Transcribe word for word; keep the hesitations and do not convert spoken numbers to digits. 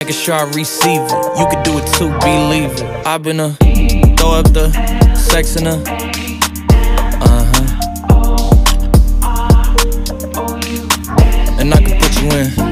Making sure I receive it. You can do it too, believe it. I've been a throw up the sex in her. Uh-huh. And I can put you in